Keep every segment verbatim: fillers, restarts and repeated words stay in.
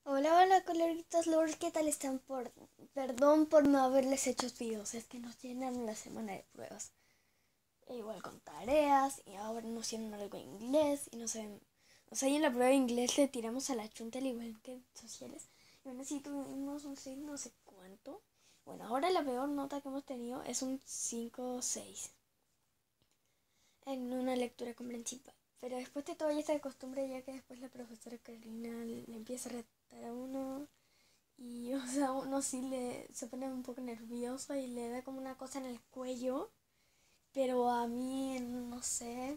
Hola, hola, coloritos Lord, ¿qué tal están? Por... Perdón por no haberles hecho videos, es que nos llenan la semana de pruebas. E igual con tareas, y ahora nos llenan algo en inglés, y no sé. O sea, y en la prueba de inglés le tiramos a la chunta al igual que en sociales. Y bueno, sí tuvimos un seis no sé cuánto. Bueno, ahora la peor nota que hemos tenido es un cinco o seis en una lectura comprensiva. Pero después de todo ya se acostumbra, ya que después la profesora Carolina le empieza a retar a uno. Y, o sea, uno sí le, se pone un poco nervioso y le da como una cosa en el cuello. Pero a mí, no sé.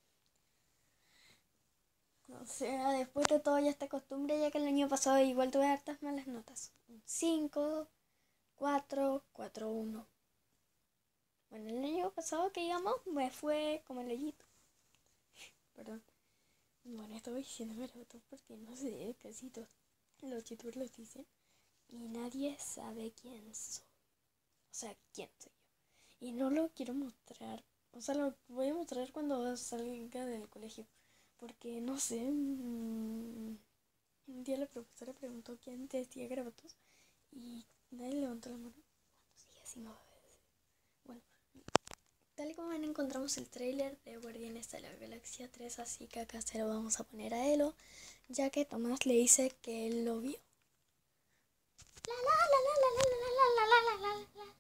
O sea, después de todo ya está costumbre, ya que el año pasado igual tuve hartas malas notas. Un cinco, cuatro, cuatro, uno. Bueno, el año pasado que digamos me fue como el hoyito. Perdón. Bueno, estoy diciéndome lo otro porque no sé, casi todos los youtubers lo dicen. Y nadie sabe quién soy. O sea, quién soy yo. Y no lo quiero mostrar. O sea, lo voy a mostrar cuando salga del colegio. Porque, no sé, mmm, un día la profesora preguntó quién decía garabatos. Y nadie levantó la mano. Sí, así no va a decir. Bueno, tal y como ven, encontramos el tráiler de Guardianes de la Galaxia tres. Así que acá se lo vamos a poner a Elo, ya que Tomás le dice que él lo vio. La la la la la la la la la la la la.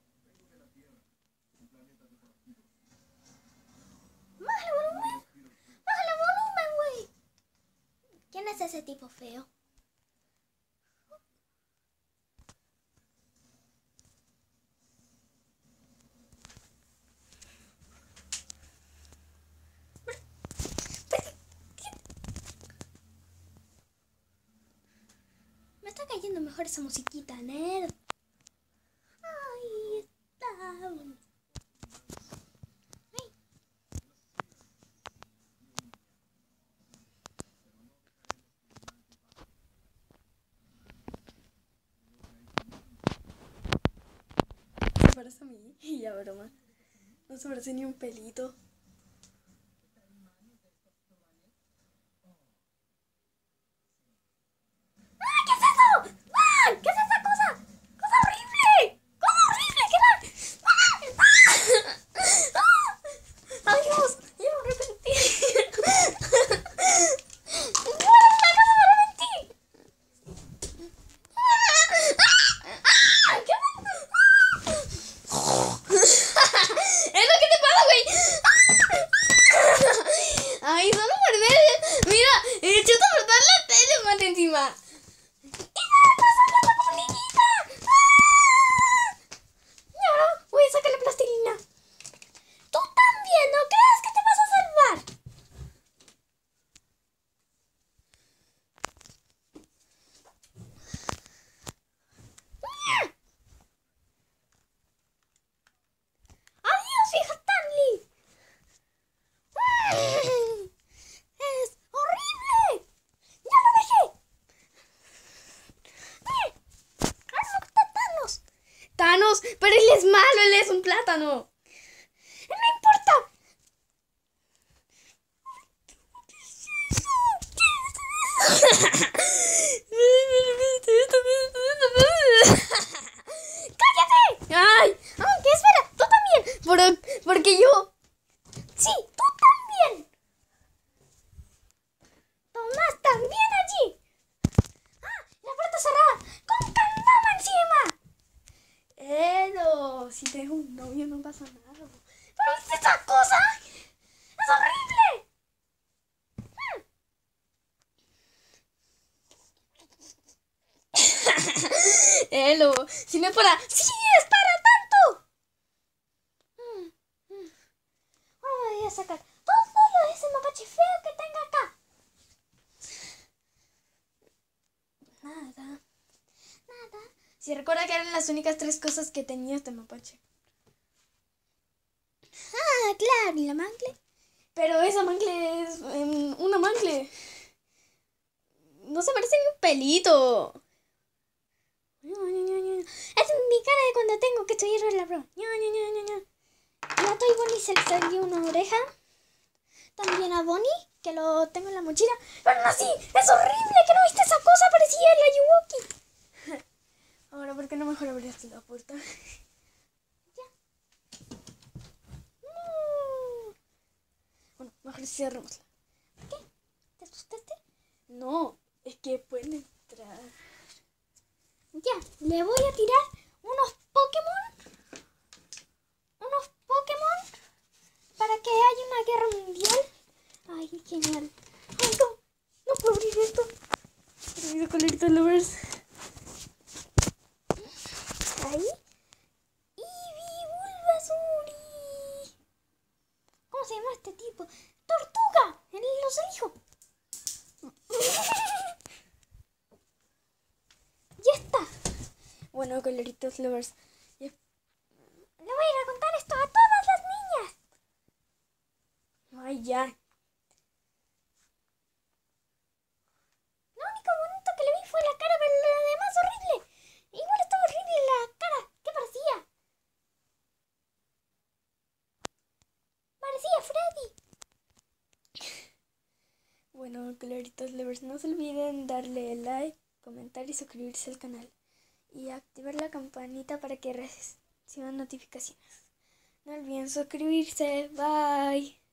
¡Bájale volumen! ¡Bájale volumen, güey! ¿Quién es ese tipo feo? Me está cayendo mejor esa musiquita, nerd. Ay, está bonito. Ay. Se parece a mí. Y ya, broma. No se parece ni un pelito. ¡Ah! ¿Qué es eso? ¡Ah! ¿Qué es esa cosa? ¡Cosa horrible! ¡Cosa horrible! ¿Qué tal? ¡Ah! ¡Ah! ¡Ay, Dios! ¡Ya me arrepentí! Ay, solo morder. Mira, he hecho cortar la tele más encima. ¡Y nada pasa a la comuniquita! ¡Ah! Y ahora voy a sacar la plastilina. Tú también, ¿no crees que te vas a salvar? ¡Adiós, vieja Stanley! ¡Es horrible! ¡Ya lo dejé! ¡Ah, no está Thanos! ¡Thanos! ¡Pero él es malo! ¡Él es un plátano! ¡No importa! ¡Cállate! ¡Ay! Aunque espera, tú también. Por, porque yo. Sí, tú también. Tomás también allí. ¡Ah! La puerta cerrada. ¡Con candado encima! Eh, no. Si tengo un novio no pasa nada. ¿Pero viste esa cosa? ¡Es horrible! Elo, si no es para... ¡Sí, es para tanto! Ahora voy a sacar todo ese mapache feo que tenga acá. Nada. Nada. Si recuerda que eran las únicas tres cosas que tenía este mapache. Ah, claro, ¿y la mangle? Pero esa mangle es um, una mangle. No se parece ni un pelito. Es mi cara de cuando tengo que estudiar la prueba. Y a Toy Bonnie se le salió una oreja. También a Bonnie, que lo tengo en la mochila. Pero no, sí, es horrible, que no viste esa cosa, parecía la cerrémosla. ¿Qué? ¿Te asustaste? No, es que pueden entrar. Ya, le voy a tirar unos Pokémon. Unos Pokémon para que haya una guerra mundial. Ay, genial. Ay, no, no puedo abrir esto. Querido Colorito Lovers. Ahí. Eevee Bulbasauri. ¿Cómo se llama este tipo? ¡Tortuga! ¡El los elijo! ¡Ya está! Bueno, Coloritos Lovers, le voy a ir a contar esto a todas las niñas. Ay, ya. Lo único bonito que le vi fue la cara, pero lo demás horrible. Igual estaba horrible la cara. ¿Qué parecía? Parecía Freddy. Bueno, Coloritos Lovers, no se olviden darle like, comentar y suscribirse al canal. Y activar la campanita para que reciban notificaciones. No olviden suscribirse. Bye.